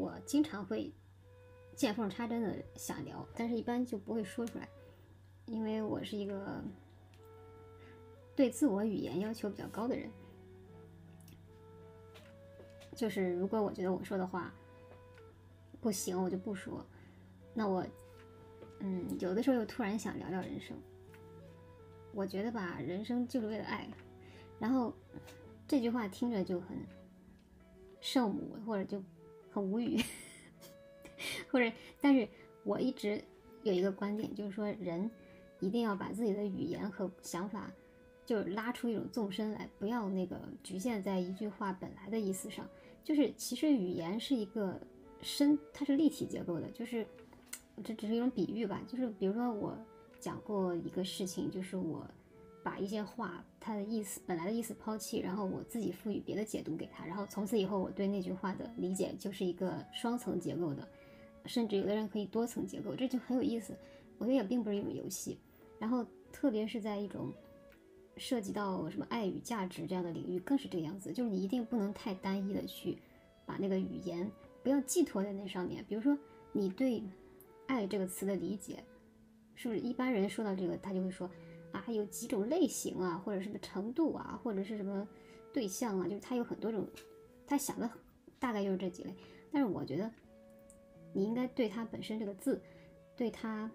我经常会见缝插针的想聊，但是一般就不会说出来，因为我是一个对自我语言要求比较高的人。就是如果我觉得我说的话不行，我就不说。那我有的时候又突然想聊聊人生。我觉得吧，人生就是为了爱。然后这句话听着就很圣母，或者就很无语或者但是我一直有一个观点，就是说人一定要把自己的语言和想法就是拉出一种纵深来，不要那个局限在一句话本来的意思上。就是其实语言是一个它是立体结构的，就是这只是一种比喻吧。就是比如说我讲过一个事情，就是我把一些话它的意思本来的意思抛弃，然后我自己赋予别的解读给它，然后从此以后我对那句话的理解就是一个双层结构的，甚至有的人可以多层结构，这就很有意思。我觉得也并不是一种游戏。然后特别是在一种涉及到什么爱与价值这样的领域更是这个样子，就是你一定不能太单一的去把那个语言不要寄托在那上面。比如说你对爱这个词的理解，是不是一般人说到这个他就会说啊有几种类型啊，或者什么程度啊，或者是什么对象啊，就是他有很多种，他想的大概就是这几类。但是我觉得你应该对它本身这个字，对它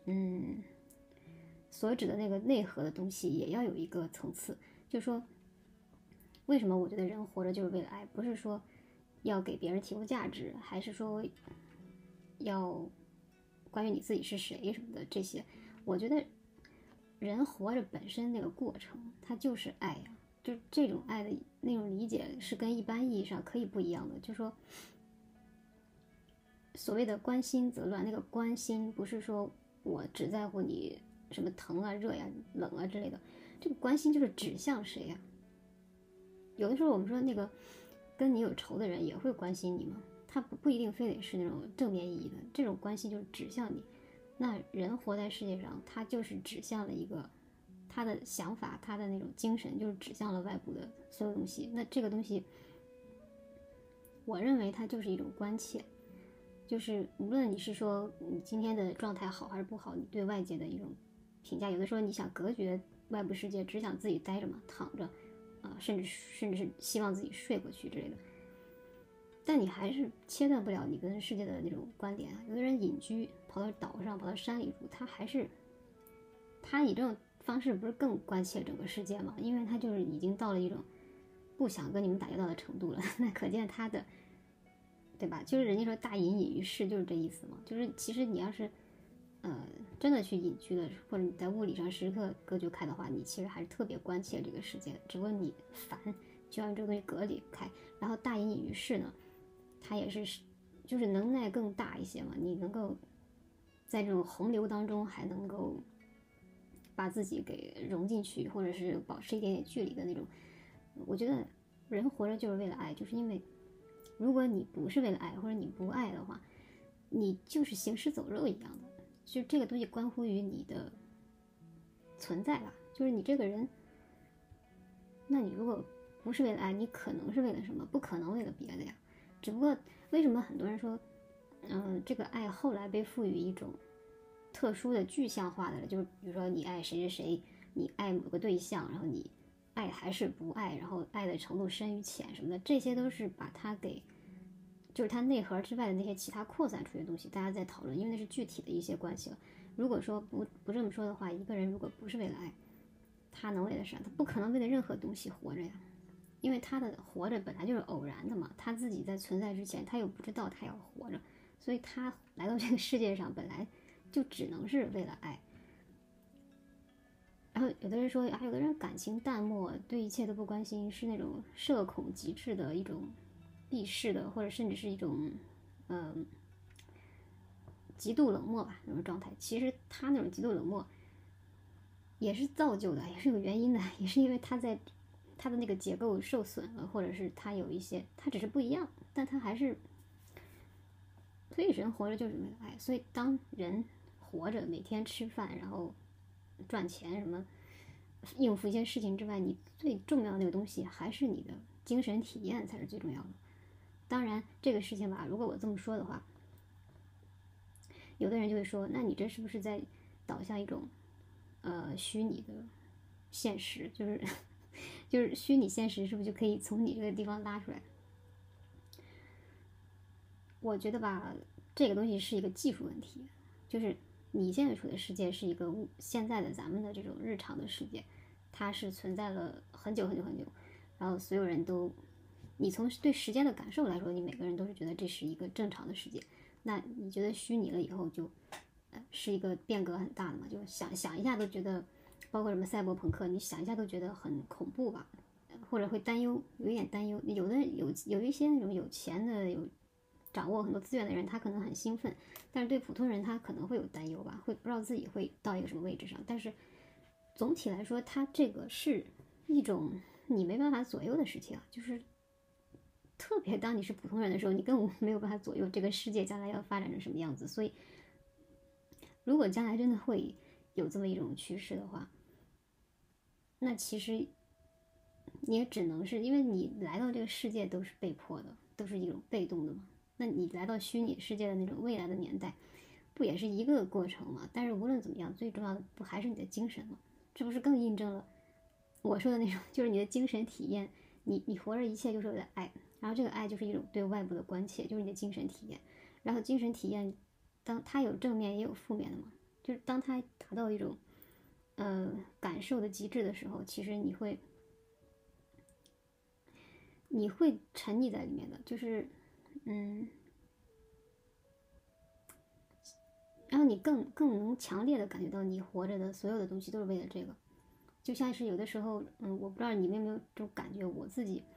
所指的那个内核的东西也要有一个层次。就是说为什么我觉得人活着就是为了爱，不是说要给别人提供价值，还是说要关于你自己是谁什么的这些。我觉得人活着本身那个过程它就是爱呀，就这种爱的那种理解是跟一般意义上可以不一样的。就是说所谓的关心则乱，那个关心不是说我只在乎你什么疼啊热呀冷啊之类的，这个关心就是指向谁呀。有的时候我们说那个跟你有仇的人也会关心你嘛，他不一定非得是那种正面意义的，这种关心就是指向你。那人活在世界上，他就是指向了一个他的想法，他的那种精神就是指向了外部的所有东西。那这个东西我认为它就是一种关切，就是无论你是说你今天的状态好还是不好，你对外界的一种评价，有的时候你想隔绝外部世界，只想自己待着嘛，躺着甚至是希望自己睡过去之类的，但你还是切断不了你跟世界的那种观点啊。有的人隐居跑到岛上跑到山里住，他以这种方式不是更关切整个世界吗？因为他就是已经到了一种不想跟你们打交道的程度了，那可见他的对吧？就是人家说大隐隐于市就是这意思嘛。就是其实你要是真的去隐居了，或者你在物理上时刻隔绝开的话，你其实还是特别关切这个世界，只不过你烦就要用这个东西隔离开。然后大隐隐于市呢，它也是就是能耐更大一些嘛，你能够在这种洪流当中还能够把自己给融进去，或者是保持一点点距离的那种。我觉得人活着就是为了爱，就是因为如果你不是为了爱，或者你不爱的话，你就是行尸走肉一样的。就这个东西关乎于你的存在吧，就是你这个人，那你如果不是为了爱，你可能是为了什么？不可能为了别的呀。只不过为什么很多人说这个爱后来被赋予一种特殊的具象化的，就是比如说你爱谁谁谁，你爱某个对象，然后你爱还是不爱，然后爱的程度深与浅什么的，这些都是把它给就是它内核之外的那些其他扩散出去的东西大家在讨论，因为那是具体的一些关系了。如果说不这么说的话，一个人如果不是为了爱，他能为了啥？他不可能为了任何东西活着呀，因为他的活着本来就是偶然的嘛，他自己在存在之前他又不知道他要活着，所以他来到这个世界上本来就只能是为了爱。然后有的人说啊，有的人感情淡漠，对一切都不关心，是那种社恐极致的一种避世的，或者甚至是一种极度冷漠吧那种状态。其实他那种极度冷漠也是造就的，也是有原因的，也是因为他在他的那个结构受损了，或者是他有一些他只是不一样，但他还是，所以人活着就是为了爱。所以当人活着每天吃饭然后赚钱什么应付一些事情之外，你最重要的那个东西还是你的精神体验才是最重要的。 当然这个事情吧，如果我这么说的话，有的人就会说，那你这是不是在导向一种虚拟的现实？就是就是虚拟现实是不是就可以从你这个地方拉出来？我觉得吧，这个东西是一个技术问题，就是你现在处的世界是一个现在的咱们的这种日常的世界，它是存在了很久很久很久，然后所有人都，你从对时间的感受来说，你每个人都是觉得这是一个正常的世界，那你觉得虚拟了以后就是一个变革很大的嘛？就想一下都觉得，包括什么赛博朋克，你想一下都觉得很恐怖吧？或者会担忧，有一点担忧。有一些那种有钱的掌握很多资源的人，他可能很兴奋，但是对普通人他可能会有担忧吧，会不知道自己会到一个什么位置上。但是总体来说，它这个是一种你没办法左右的事情啊，就是特别当你是普通人的时候，你更没有办法左右这个世界将来要发展成什么样子。所以，如果将来真的会有这么一种趋势的话，那其实你也只能是因为你来到这个世界都是被迫的，都是一种被动的嘛。那你来到虚拟世界的那种未来的年代，不也是一个过程吗？但是无论怎么样，最重要的不还是你的精神吗？这不是更印证了我说的那种，就是你的精神体验，你活着一切就是为了爱，然后这个爱就是一种对外部的关切，就是你的精神体验。然后精神体验，当它有正面也有负面的嘛，就是当它达到一种感受的极致的时候，其实你会沉溺在里面的，就是然后你更能强烈的感觉到你活着的所有的东西都是为了这个，就像是有的时候，我不知道你们有没有这种感觉，我自己，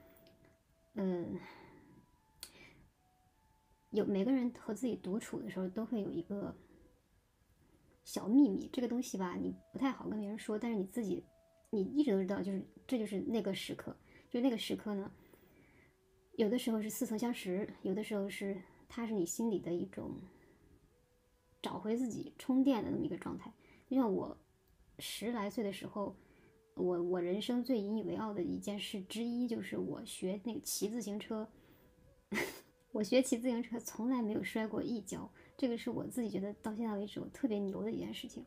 有每个人和自己独处的时候都会有一个小秘密，这个东西吧，你不太好跟别人说，但是你自己，你一直都知道，就是这就是那个时刻，就那个时刻呢，有的时候是似曾相识，有的时候是它是你心里的一种找回自己充电的那么一个状态。就像我10来岁的时候，我人生最引以为傲的一件事之一就是我学那个骑自行车，我学骑自行车从来没有摔过一跤，这个是我自己觉得到现在为止我特别牛的一件事情。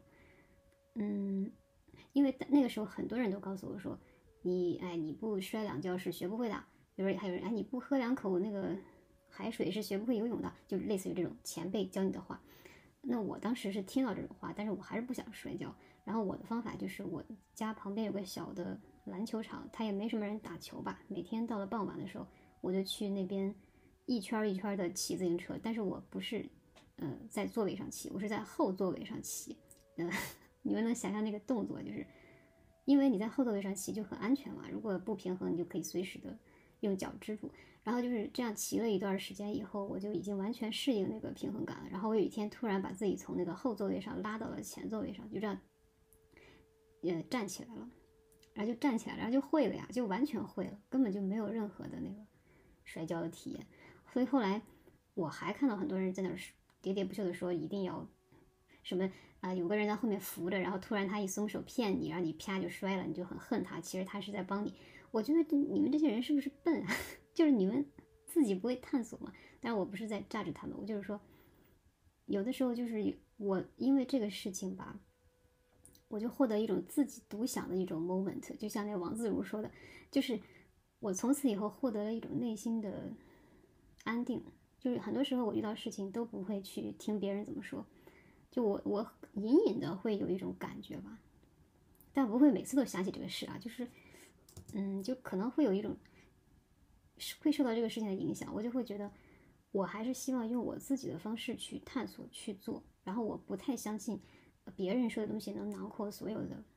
因为那个时候很多人都告诉我说，你不摔2跤是学不会的，就是还有人你不喝2口那个海水是学不会游泳的，就类似于这种前辈教你的话。那我当时是听到这种话，但是我还是不想摔跤。然后我的方法就是我家旁边有个小的篮球场，它也没什么人打球吧。每天到了傍晚的时候，我就去那边一圈一圈的骑自行车，但是我不是在座位上骑，我是在后座位上骑。你们能想象那个动作，就是因为你在后座位上骑就很安全嘛，如果不平衡，你就可以随时的用脚支住。然后就是这样骑了一段时间以后，我就已经完全适应那个平衡感了。然后我有一天突然把自己从那个后座位上拉到了前座位上，就这样，站起来了，然后就站起来，然后就会了呀，就完全会了，根本就没有任何的那个摔跤的体验。所以后来我还看到很多人在那儿喋喋不休的说一定要什么有个人在后面扶着，然后突然他一松手骗你，然后你啪就摔了，你就很恨他，其实他是在帮你。我觉得你们这些人是不是笨啊？就是你们自己不会探索嘛？但是我不是在榨着他们，我就是说，有的时候就是我因为这个事情吧，我就获得一种自己独享的一种 moment，就像那个王自如说的，就是我从此以后获得了一种内心的安定。就是很多时候我遇到事情都不会去听别人怎么说，就我隐隐的会有一种感觉吧，但不会每次都想起这个事啊，就是就可能会有一种会受到这个事情的影响，我就会觉得我还是希望用我自己的方式去探索去做，然后我不太相信别人说的东西能囊括所有的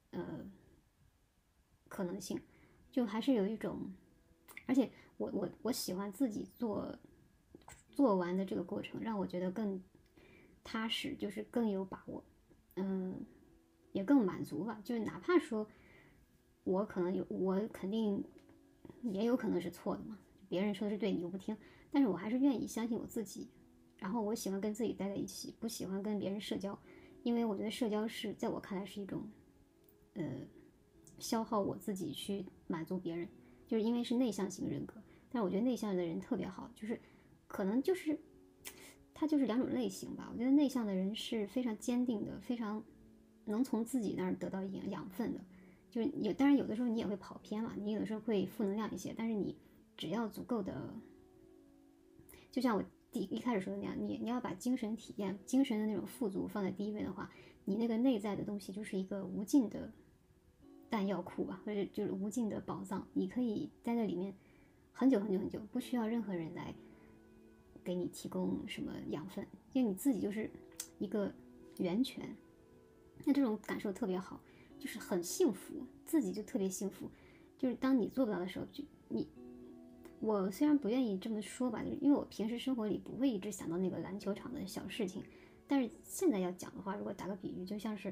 可能性，就还是有一种，而且我喜欢自己做完的这个过程，让我觉得更踏实，就是更有把握，也更满足吧。就是哪怕说我可能我肯定也有可能是错的嘛，别人说的是对，你又不听，但是我还是愿意相信我自己。然后我喜欢跟自己待在一起，不喜欢跟别人社交，因为我觉得社交是在我看来是一种消耗我自己去满足别人，就是因为是内向型人格。 但是我觉得内向的人特别好，就是可能就是他就是两种类型吧。我觉得内向的人是非常坚定的，非常能从自己那儿得到养分的。就是当然有的时候你也会跑偏嘛，你有的时候会负能量一些，但是你只要足够的，就像我一开始说的那样，你要把精神体验、精神的那种富足放在第一位的话，你那个内在的东西就是一个无尽的弹药库吧，或者就是无尽的宝藏，你可以在那里面很久很久很久，不需要任何人来给你提供什么养分，因为你自己就是一个源泉。那这种感受特别好，就是很幸福，自己就特别幸福。就是当你做不到的时候，我虽然不愿意这么说吧，就是因为我平时生活里不会一直想到那个篮球场的小事情，但是现在要讲的话，如果打个比喻，就像是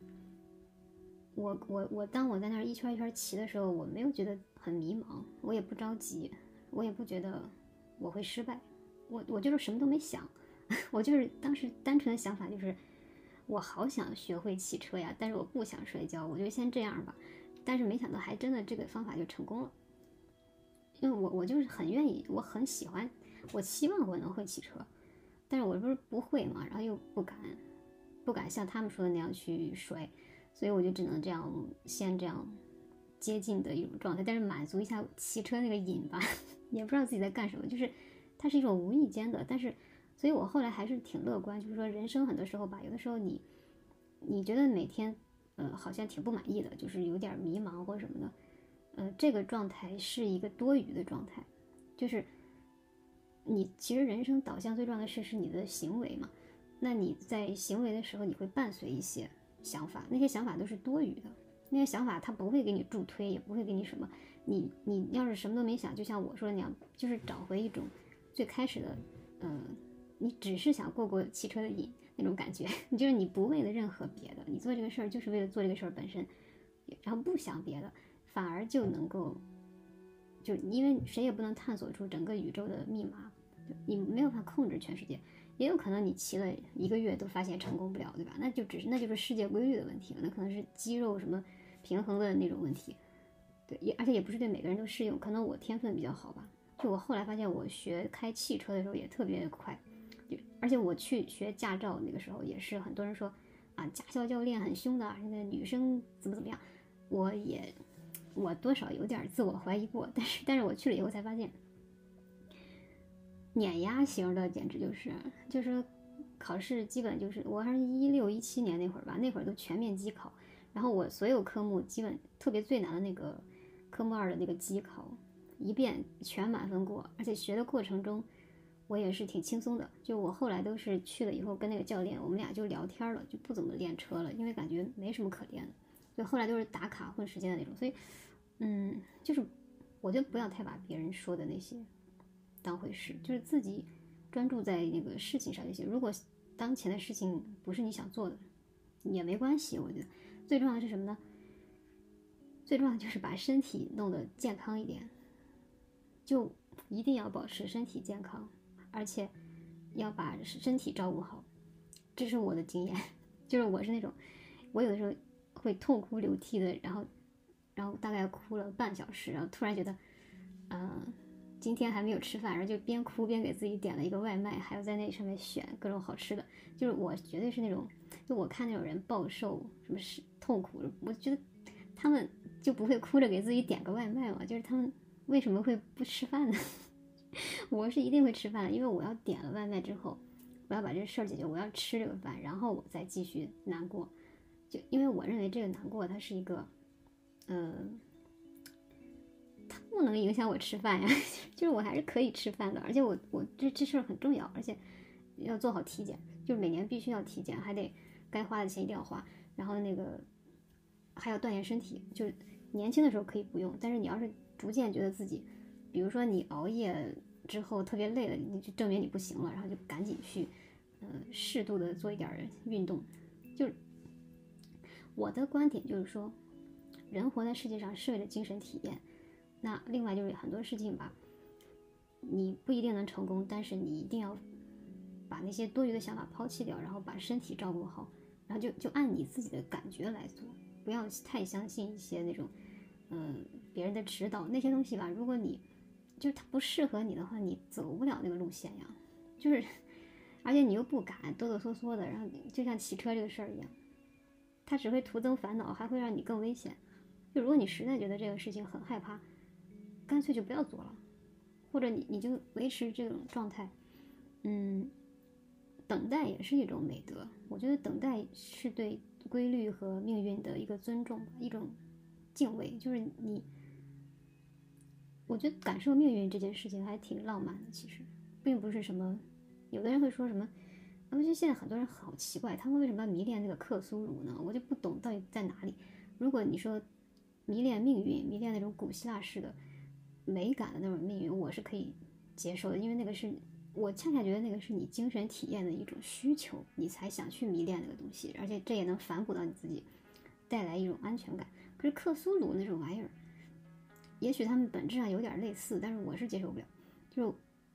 当我在那儿一圈一圈骑的时候，我没有觉得很迷茫，我也不着急，我也不觉得我会失败，我就是什么都没想，我就是当时单纯的想法就是我好想学会骑车呀，但是我不想摔跤，我就先这样吧。但是没想到还真的这个方法就成功了，因为我就是很愿意，我很喜欢，我希望我能会骑车，但是我不会嘛，然后又不敢像他们说的那样去摔，所以我就只能先这样接近的一种状态，但是满足一下骑车那个瘾吧，也不知道自己在干什么，就是它是一种无意间的，但是所以我后来还是挺乐观，就是说人生很多时候吧，有的时候你觉得每天好像挺不满意的，就是有点迷茫或者什么的。这个状态是一个多余的状态，就是你其实人生导向最重要的是你的行为嘛，那你在行为的时候你会伴随一些想法，那些想法都是多余的，那些想法它不会给你助推，也不会给你什么，你要是什么都没想，就像我说的那样，就是找回一种最开始的你只是想过汽车的瘾那种感觉，就是你不为了任何别的，你做这个事儿就是为了做这个事儿本身，然后不想别的，反而就能够，就因为谁也不能探索出整个宇宙的密码，你没有办法控制全世界，也有可能你骑了1个月都发现成功不了，对吧？那就是世界规律的问题，那可能是肌肉什么平衡的那种问题，对，而且也不是对每个人都适用，可能我天分比较好吧。就我后来发现，我学开汽车的时候也特别快，而且我去学驾照那个时候也是很多人说啊，驾校教练很凶的，那个女生怎么样，我多少有点自我怀疑过，但是我去了以后才发现，碾压型的简直就是考试基本就是我还是16、17年那会儿吧，那会儿都全面机考，然后我所有科目基本特别最难的那个科目2的那个机考一遍全满分过，而且学的过程中我也是挺轻松的，就我后来都是去了以后跟那个教练我们俩就聊天了，就不怎么练车了，因为感觉没什么可练的，所以后来都是打卡混时间的那种，所以就是我觉得不要太把别人说的那些当回事，就是自己专注在那个事情上就行。如果当前的事情不是你想做的，也没关系。我觉得最重要的是什么呢？最重要的就是把身体弄得健康一点，就一定要保持身体健康，而且要把身体照顾好。这是我的经验，就是我是那种，我有的时候会痛哭流涕的，然后大概哭了半小时，然后突然觉得，今天还没有吃饭，然后就边哭边给自己点了一个外卖，还要在那上面选各种好吃的。就是我绝对是那种，就我看那种人暴瘦什么是痛苦，我觉得他们就不会哭着给自己点个外卖嘛，就是他们为什么会不吃饭呢？我是一定会吃饭的，因为我要点了外卖之后，我要把这事儿解决，我要吃这个饭，然后我再继续难过。就因为我认为这个难过它是一个，它不能影响我吃饭呀，就是我还是可以吃饭的，而且我这事儿很重要，而且要做好体检，就是每年必须要体检，还得该花的钱一定要花，然后那个还要锻炼身体，就是年轻的时候可以不用，但是你要是逐渐觉得自己，比如说你熬夜之后特别累了，你就证明你不行了，然后就赶紧去，适度的做一点运动。就是我的观点就是说，人活在世界上是为了精神体验。那另外就是很多事情吧，你不一定能成功，但是你一定要把那些多余的想法抛弃掉，然后把身体照顾好，然后就按你自己的感觉来做，不要太相信一些那种别人的指导那些东西吧。如果你就是它不适合你的话，你走不了那个路线呀。就是，而且你又不敢，哆哆嗦嗦的，然后就像骑车这个事儿一样，它只会徒增烦恼，还会让你更危险。就如果你实在觉得这个事情很害怕，干脆就不要做了，或者你就维持这种状态。等待也是一种美德。我觉得等待是对规律和命运的一个尊重，一种敬畏。就是我觉得感受命运这件事情还挺浪漫的，其实并不是什么。有的人会说什么，我觉得现在很多人好奇怪，他们为什么要迷恋那个克苏鲁呢？我就不懂到底在哪里。如果你说迷恋命运，迷恋那种古希腊式的美感的那种命运，我是可以接受的，因为那个是我恰恰觉得那个是你精神体验的一种需求，你才想去迷恋那个东西，而且这也能反哺到你自己，带来一种安全感。可是克苏鲁那种玩意儿，也许他们本质上有点类似，但是我是接受不了。就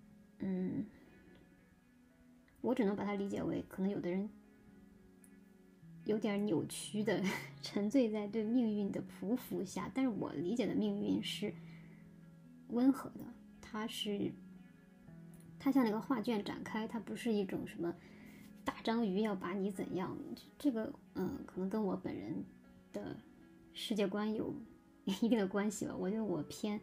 我只能把它理解为，可能有的人有点扭曲的沉醉在对命运的匍匐下，但是我理解的命运是温和的，它像那个画卷展开，它不是一种什么大章鱼要把你怎样。这个可能跟我本人的世界观有一定的关系吧。我觉得我偏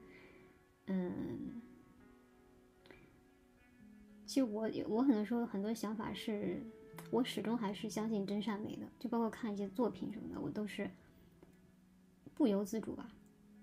其实我可能说很多想法是，我始终还是相信真善美的，就包括看一些作品什么的，我都是不由自主吧。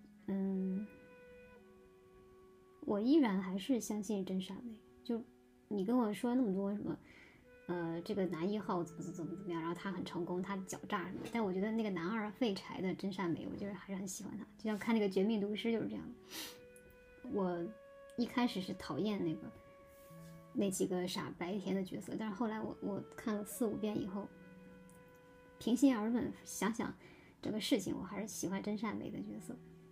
我依然还是相信真善美。就你跟我说那么多什么，这个男一号怎么样，然后他很成功，他狡诈什么，但我觉得那个男二废柴的真善美，我就是还是很喜欢他。就像看那个《绝命毒师》就是这样的。我一开始是讨厌那几个傻白甜的角色，但是后来我看了4、5遍以后，平心而论，想想整个事情，我还是喜欢真善美的角色。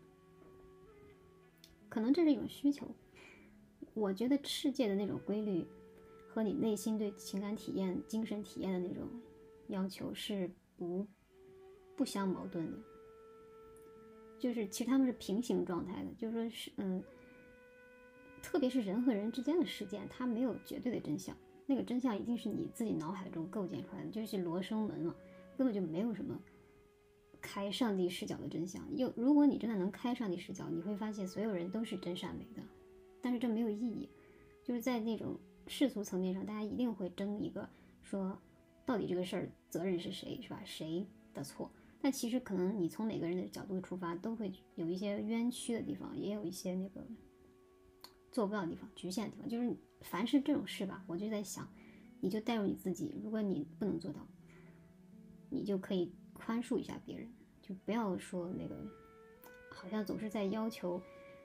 可能这是一种需求。我觉得世界的那种规律和你内心对情感体验、精神体验的那种要求是不相矛盾的，就是其实他们是平行状态的。就是说是特别是人和人之间的事件，它没有绝对的真相，那个真相一定是你自己脑海中构建出来的，就是罗生门嘛，根本就没有什么开上帝视角的真相。如果你真的能开上帝视角，你会发现所有人都是真善美的，但是这没有意义。就是在那种世俗层面上，大家一定会争一个说，到底这个事儿责任是谁，是吧？谁的错？但其实可能你从每个人的角度出发，都会有一些冤屈的地方，也有一些那个做不到的地方，局限的地方。就是凡是这种事吧，我就在想，你就带入你自己，如果你不能做到，你就可以宽恕一下别人，就不要说那个好像总是在要求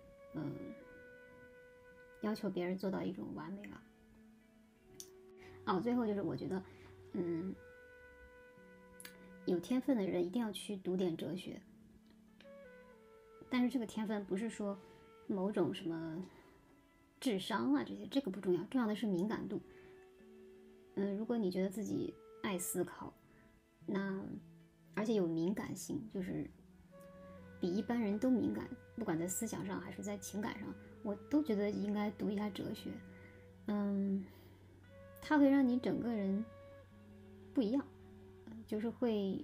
别人做到一种完美了。最后就是我觉得有天分的人一定要去读点哲学，但是这个天分不是说某种什么智商啊这个不重要，重要的是敏感度。如果你觉得自己爱思考，那而且有敏感性，就是比一般人都敏感，不管在思想上还是在情感上，我都觉得应该读一下哲学。它会让你整个人不一样，就是会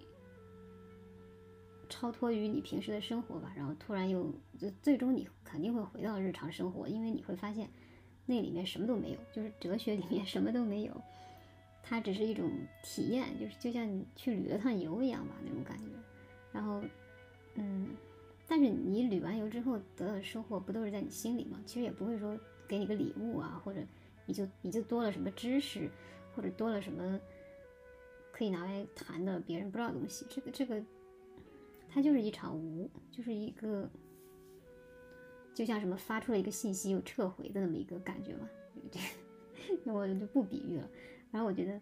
超脱于你平时的生活吧，然后突然最终你肯定会回到日常生活，因为你会发现那里面什么都没有，就是哲学里面什么都没有，它只是一种体验，就像你去旅了趟游一样吧，那种感觉。然后但是你旅完游之后得到的收获不都是在你心里吗？其实也不会说给你个礼物啊，或者你就多了什么知识，或者多了什么可以拿来谈的别人不知道的东西。这个它就是一场无，就是一个就像什么发出了一个信息又撤回的那么一个感觉嘛。那我就不比喻了。然后我觉得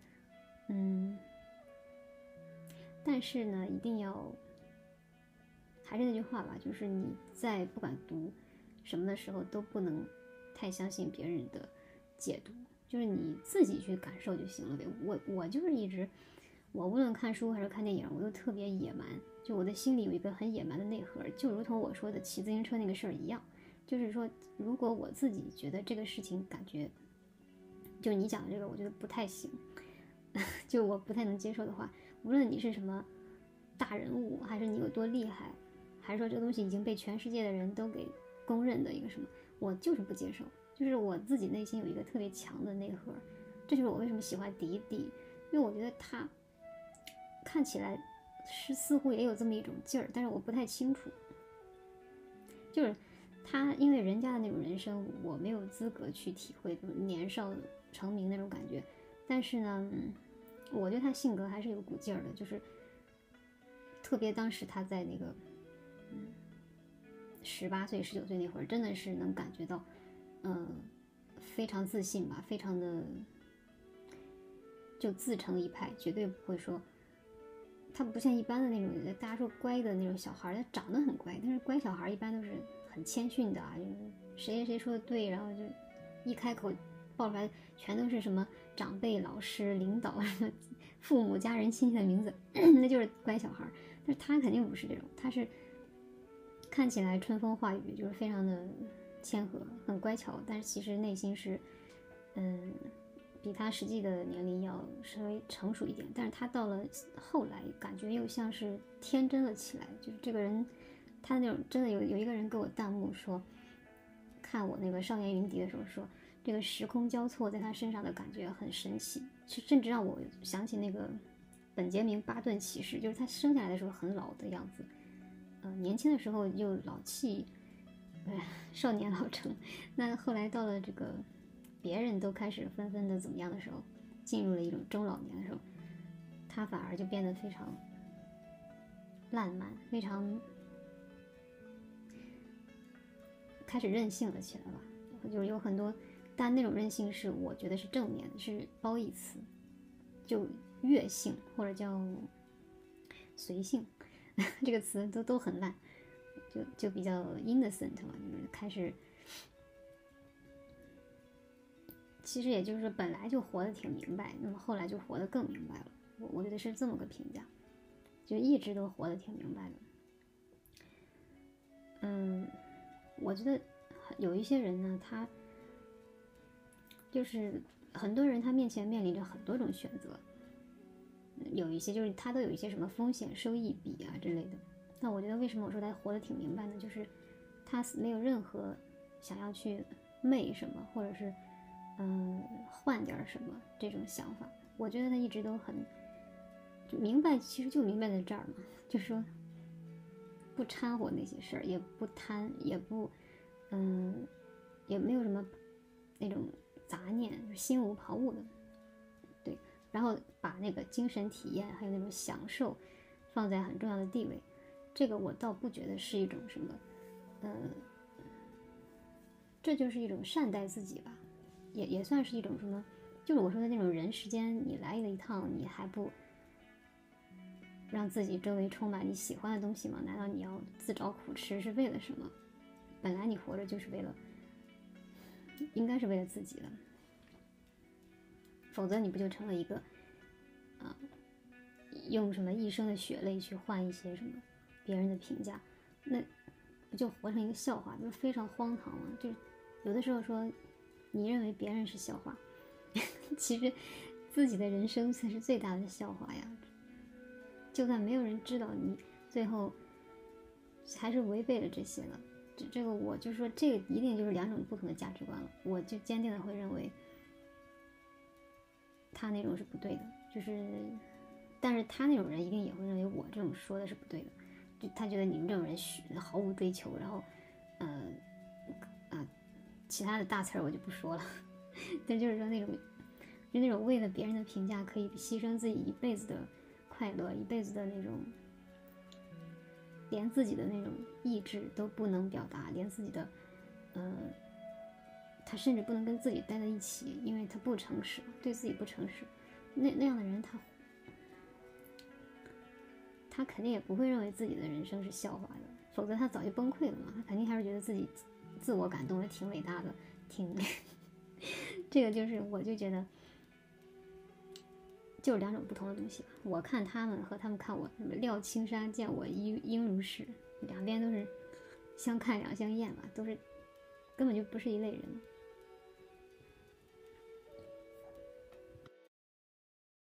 但是呢一定要还是那句话吧，就是你在不管读什么的时候都不能太相信别人的解读，就是你自己去感受就行了呗。我就是一直，我无论看书还是看电影，我都特别野蛮，就我的心里有一个很野蛮的内核，就如同我说的骑自行车那个事儿一样。 就是说，如果我自己觉得这个事情感觉，就你讲的这个，我觉得不太行，就我不太能接受的话，无论你是什么大人物，还是你有多厉害，还是说这个东西已经被全世界的人都给公认的一个什么，我就是不接受。就是我自己内心有一个特别强的内核，这就是我为什么喜欢迪迪，因为我觉得他看起来是似乎也有这么一种劲儿，但是我不太清楚。就是他，因为人家的那种人生，我没有资格去体会，就是年少成名那种感觉。但是呢，我觉得他性格还是有股劲儿的，就是特别当时他在那个18岁、19岁那会儿，真的是能感觉到，非常自信吧，非常的就自成一派，绝对不会说。他不像一般的那种大家说乖的那种小孩，他长得很乖，但是乖小孩一般都是很谦逊的啊，就是谁谁说的对，然后就一开口爆出来全都是什么长辈、老师、领导、什么父母、家人、亲戚的名字，那就是乖小孩。但是他肯定不是这种，他是看起来春风化雨，就是非常的谦和，很乖巧，但是其实内心是，比他实际的年龄要稍微成熟一点，但是他到了后来感觉又像是天真了起来，就是这个人，他那种真的有一个人给我弹幕说，看我那个少年云迪的时候说，这个时空交错在他身上的感觉很神奇，甚至让我想起那个本杰明·巴顿骑士，就是他生下来的时候很老的样子，年轻的时候又老气，少年老成，那后来到了这个。别人都开始纷纷的怎么样的时候，进入了一种中老年的时候，他反而就变得非常烂漫，非常开始任性了起来吧。就是有很多，但那种任性是我觉得是正面的，是褒义词，就悦性或者叫随性，这个词都很烂，就比较 innocent 嘛，就是开始。其实也就是说，本来就活得挺明白，那么后来就活得更明白了。我觉得是这么个评价，就一直都活得挺明白的。我觉得有一些人呢，他就是很多人，他面前面临着很多种选择，有一些就是他都有一些什么风险收益比啊之类的。那我觉得为什么我说他活得挺明白呢？就是他没有任何想要去媚什么，或者是。换点什么这种想法，我觉得他一直都很就明白，其实就明白在这儿嘛，就是说不掺和那些事儿，也不贪，也不也没有什么那种杂念，心无旁骛的，对，然后把那个精神体验还有那种享受放在很重要的地位，这个我倒不觉得是一种什么，这就是一种善待自己吧。也算是一种什么，就是我说的那种人世间，你来了一趟，你还不让自己周围充满你喜欢的东西吗？难道你要自找苦吃是为了什么？本来你活着就是为了，应该是为了自己的，否则你不就成了一个用什么一生的血泪去换一些什么别人的评价，那不就活成一个笑话，就非常荒唐吗？就有的时候说。你认为别人是笑话，其实自己的人生才是最大的笑话呀！就算没有人知道，你最后还是违背了这些了。这个我就说，这个一定就是两种不同的价值观了。我就坚定的会认为，他那种是不对的，就是，但是他那种人一定也会认为我这种说的是不对的，就他觉得你们这种人毫无追求，然后，其他的大词儿我就不说了，但就是说那种为了别人的评价可以牺牲自己一辈子的快乐，一辈子的那种，连自己的那种意志都不能表达，连自己的，他甚至不能跟自己待在一起，因为他不诚实，对自己不诚实，那样的人他肯定也不会认为自己的人生是笑话的，否则他早就崩溃了嘛，他肯定还是觉得自己。自我感动的挺伟大的，挺这个就是我就觉得就是两种不同的东西吧。我看他们和他们看我，什么料青山见我应如是，两边都是相看两相厌吧，都是根本就不是一类人。